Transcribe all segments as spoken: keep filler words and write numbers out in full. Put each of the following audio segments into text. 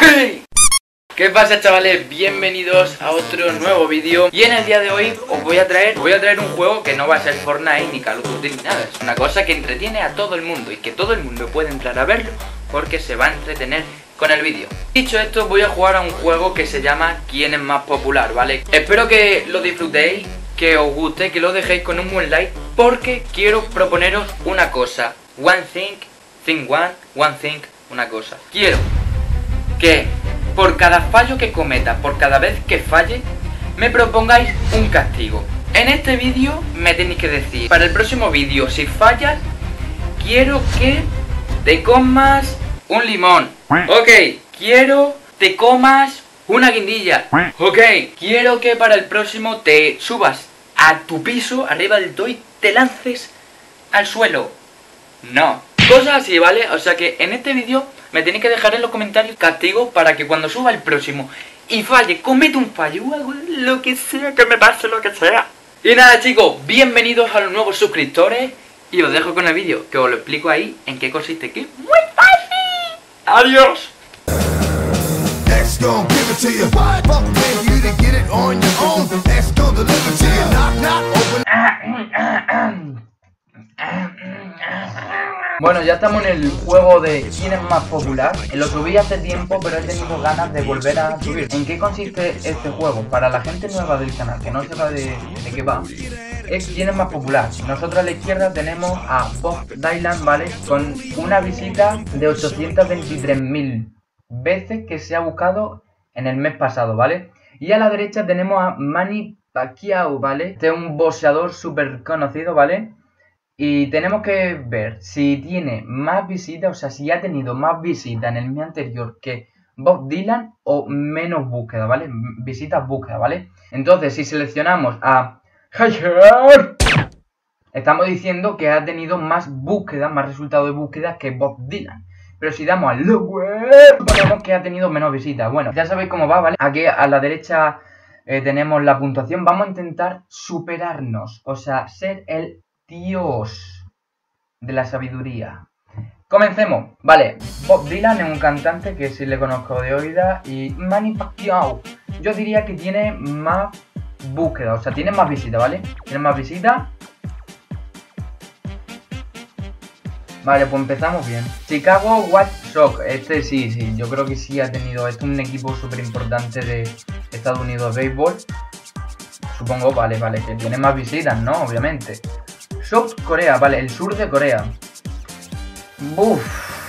¿Qué pasa, chavales? Bienvenidos a otro nuevo vídeo. Y en el día de hoy os voy a traer os voy a traer un juego que no va a ser Fortnite ni Call of Duty ni nada. Es una cosa que entretiene a todo el mundo y que todo el mundo puede entrar a verlo porque se va a entretener con el vídeo. Dicho esto, voy a jugar a un juego que se llama ¿Quién es más popular? ¿Vale? Espero que lo disfrutéis, que os guste, que lo dejéis con un buen like, porque quiero proponeros una cosa. One thing, thing one, one thing, una cosa. Quiero que por cada fallo que cometa, por cada vez que falle, me propongáis un castigo. En este vídeo me tenéis que decir, para el próximo vídeo, si fallas, quiero que te comas un limón. Ok, quiero te comas una guindilla. Ok, quiero que para el próximo te subas a tu piso, arriba del todo, y te lances al suelo. No, cosas así, ¿vale? O sea que en este vídeo me tenéis que dejar en los comentarios castigo para que cuando suba el próximo y falle, comete un fallo o algo, lo que sea, que me pase lo que sea. Y nada, chicos, bienvenidos a los nuevos suscriptores. Y os dejo con el vídeo, que os lo explico ahí en qué consiste, que es muy fácil. Adiós. Bueno, ya estamos en el juego de quién es más popular. Lo subí hace tiempo, pero he tenido ganas de volver a subir. ¿En qué consiste este juego? Para la gente nueva del canal, que no sepa de, de qué va, es quién es más popular. Nosotros a la izquierda tenemos a Bob Dylan, ¿vale? Con una visita de ochocientas veintitrés mil veces que se ha buscado en el mes pasado, ¿vale? Y a la derecha tenemos a Manny Pacquiao, ¿vale? Este es un boxeador súper conocido, ¿vale? Y tenemos que ver si tiene más visitas, o sea, si ha tenido más visitas en el mes anterior que Bob Dylan o menos búsqueda, ¿vale? Visitas búsqueda, ¿vale? Entonces, si seleccionamos a Hayer, estamos diciendo que ha tenido más búsqueda, más resultado de búsqueda que Bob Dylan. Pero si damos a Lower, ponemos que ha tenido menos visitas. Bueno, ya sabéis cómo va, ¿vale? Aquí a la derecha eh, tenemos la puntuación. Vamos a intentar superarnos, o sea, ser el Dios de la sabiduría. Comencemos. Vale, Bob Dylan es un cantante que sí le conozco de oída. Y Manny Pacquiao, yo diría que tiene más búsqueda, o sea, tiene más visitas, ¿vale? Tiene más visitas. Vale, pues empezamos bien. Chicago White Sox, este sí, sí, yo creo que sí ha tenido. Este es un equipo súper importante de Estados Unidos de béisbol. Supongo, vale, vale, que tiene más visitas, ¿no? Obviamente. South Corea, vale, el sur de Corea. Buf.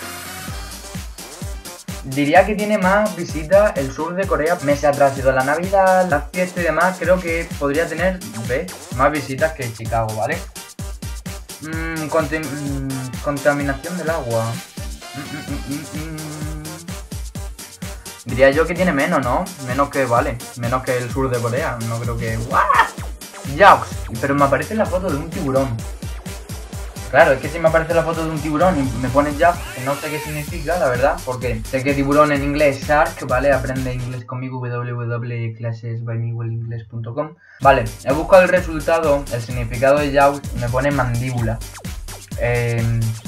Diría que tiene más visitas el sur de Corea. Meses atrás ha sido la Navidad, la fiesta y demás. Creo que podría tener, ¿ves? Más visitas que Chicago, ¿vale? Mm, contam mm, contaminación del agua. Mm, mm, mm, mm, mm. Diría yo que tiene menos, ¿no? Menos que, vale, menos que el sur de Corea. No creo que... ¡Guau! Yaux, pero me aparece la foto de un tiburón. Claro, es que si me aparece la foto de un tiburón y me pones ya, que no sé qué significa, la verdad, porque sé que tiburón en inglés es shark, ¿vale? Aprende inglés conmigo, w w w punto clases by miguel inglés punto com. Vale, he buscado el resultado, el significado de Yaux, me pone mandíbula. Eh...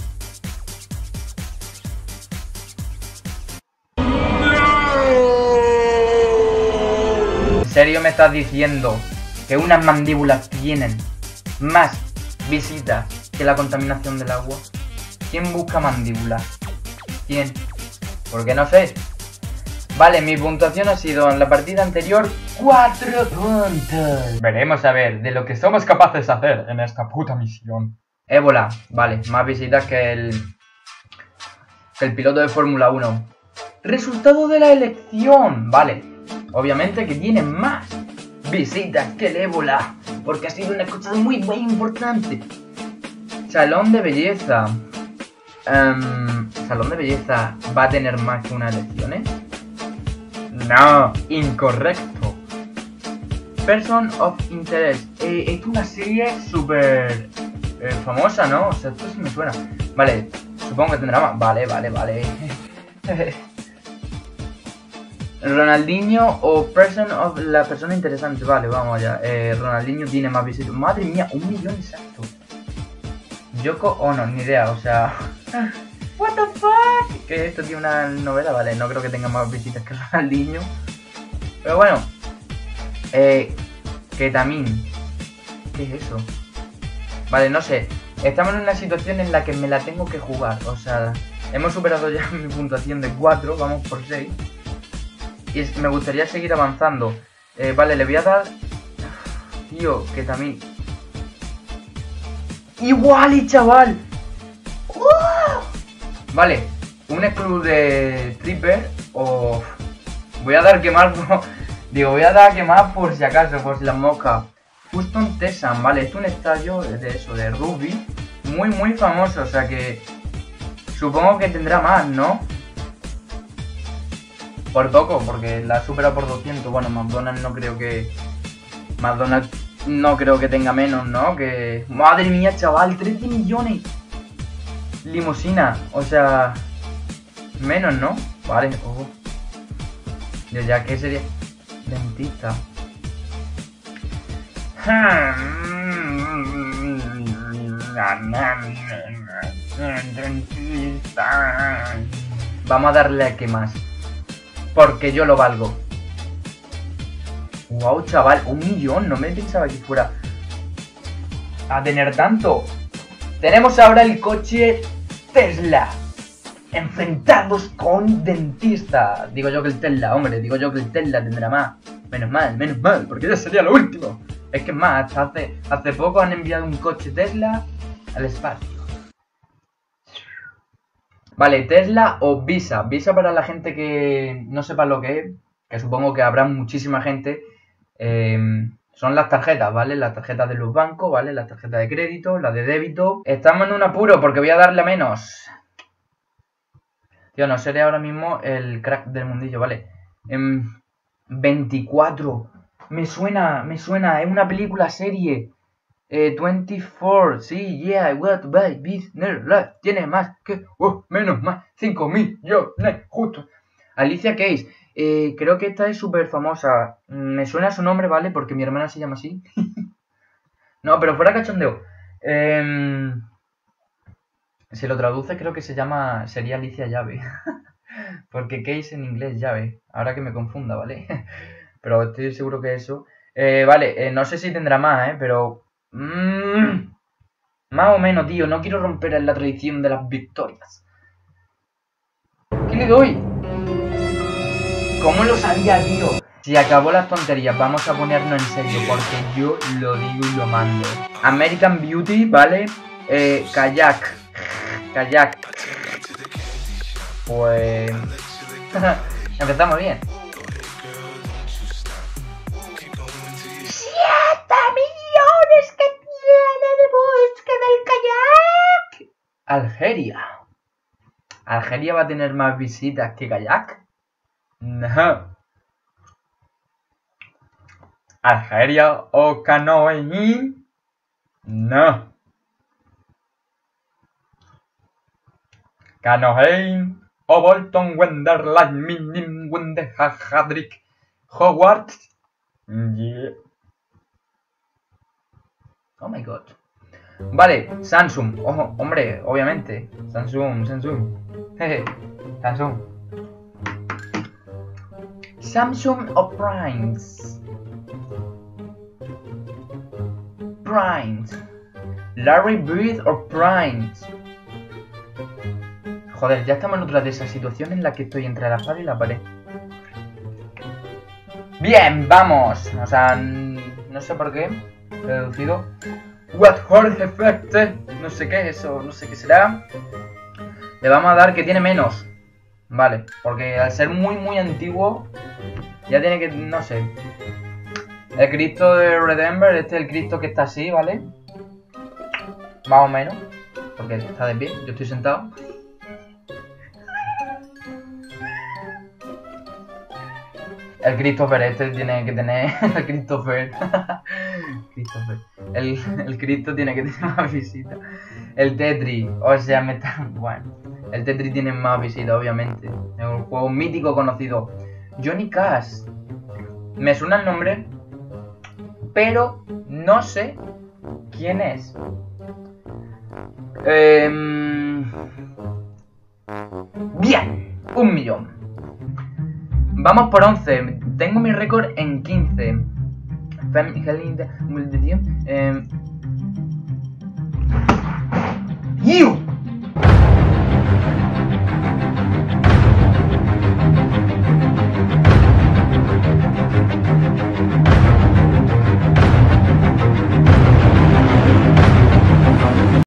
¿En serio me estás diciendo que unas mandíbulas tienen más visitas que la contaminación del agua? ¿Quién busca mandíbulas? ¿Quién? Porque no sé. Vale, mi puntuación ha sido en la partida anterior cuatro puntos. Veremos a ver de lo que somos capaces de hacer en esta puta misión. Ébola, vale, más visitas que el que el piloto de Fórmula uno. Resultado de la elección, vale. Obviamente que tiene más visitas que el ébola, porque ha sido una cosa muy muy importante. Salón de belleza. Um, Salón de belleza va a tener más que una elección, ¿eh? No, incorrecto. Person of Interest. Eh, es una serie súper eh, famosa, ¿no? O sea, esto sí me suena. Vale, supongo que tendrá más. Vale, vale, vale. Ronaldinho o person of la persona interesante. Vale, vamos allá. Eh, Ronaldinho tiene más visitas. Madre mía, un millón exacto. Yoko Ono, ni idea, o sea. What the fuck? ¿Qué es esto? ¿Tiene una novela? Vale, no creo que tenga más visitas que Ronaldinho. Pero bueno. Eh... Ketamine. ¿Qué es eso? Vale, no sé. Estamos en una situación en la que me la tengo que jugar. O sea, hemos superado ya mi puntuación de cuatro. Vamos por seis. Y me gustaría seguir avanzando. Eh, vale, le voy a dar... Tío, Ketamine. ¡Igual, y chaval! ¡Uh! Vale, un club de Tripper o... Voy a dar quemar... Digo, voy a dar quemar por si acaso, por si las moscas. Houston Texans, vale, es un estadio de eso, de rugby. Muy, muy famoso, o sea que... Supongo que tendrá más, ¿no? Por poco, porque la supera por doscientos. Bueno, McDonald's no creo que... McDonald's no creo que tenga menos, ¿no? Que... Madre mía, chaval, trece millones. Limusina, o sea... Menos, ¿no? Vale, ojo. Yo ya, ¿qué sería? Dentista. Vamos a darle a que más. Porque yo lo valgo. Wow, chaval, un millón. No me pensaba que fuera a tener tanto. Tenemos ahora el coche Tesla. Enfrentados con dentista. Digo yo que el Tesla, hombre. Digo yo que el Tesla tendrá más. Menos mal, menos mal, porque ya sería lo último. Es que es más, hasta hace, hace poco han enviado un coche Tesla al espacio. Vale, Tesla o Visa. Visa para la gente que no sepa lo que es, que supongo que habrá muchísima gente. Eh, son las tarjetas, ¿vale? Las tarjetas de los bancos, ¿vale? Las tarjetas de crédito, las de débito. Estamos en un apuro porque voy a darle a menos. Tío, no seré ahora mismo el crack del mundillo, ¿vale? Eh, veinticuatro. Me suena, me suena. Es una película, serie. Eh, veinticuatro. Sí, yeah, what by business life. Tiene más que... Oh, menos más. cinco millones, justo. Alicia Keys. Eh, creo que esta es súper famosa. Me suena su nombre, ¿vale? Porque mi hermana se llama así. No, pero fuera cachondeo. Eh, si lo traduce, creo que se llama... Sería Alicia Llave. Porque Keys en inglés, llave. Ahora que me confunda, ¿vale? Pero estoy seguro que eso... Eh, vale, eh, no sé si tendrá más, ¿eh? Pero... Mmm, más o menos, tío. No quiero romper la tradición de las victorias. ¿Qué le doy? ¿Cómo lo sabía, tío? Si acabó las tonterías, vamos a ponernos en serio, porque yo lo digo y lo mando. American Beauty, ¿vale? Eh, kayak. Kayak. Pues... empezamos bien. ¡Siete millones que tiene de búsqueda del kayak! Algeria. ¿Algeria va a tener más visitas que kayak? No. ¿Algeria o canoeing? No. Canoeing o Bolton Wenderland Minim Wender Hadrick Hogwarts. Yeah. Oh my god. Vale, Samsung. Ojo, hombre, obviamente. Samsung, Samsung. Jeje, Samsung. Samsung o Primes. Primes. Larry Bird o Primes. Joder, ya estamos en otra de esas situaciones en las que estoy entre la espada y la pared. Bien, vamos. O sea, no sé por qué. He deducido. What Horse Effect. No sé qué es eso, no sé qué será. Le vamos a dar que tiene menos. Vale, porque al ser muy muy antiguo, ya tiene que, no sé. El Cristo de Redeemer, este es el Cristo que está así, ¿vale? Más o menos. Porque está de pie, yo estoy sentado. El Christopher este tiene que tener... El Christopher... Christopher. El, el Cristo tiene que tener más visitas. El Tetris. O sea, me está... Bueno. El Tetris tiene más visitas, obviamente. Es un juego mítico conocido. Johnny Cash. Me suena el nombre. Pero no sé quién es. Eh... Bien, un millón. Vamos por once. Tengo mi récord en quince. Eh... ¡Iu!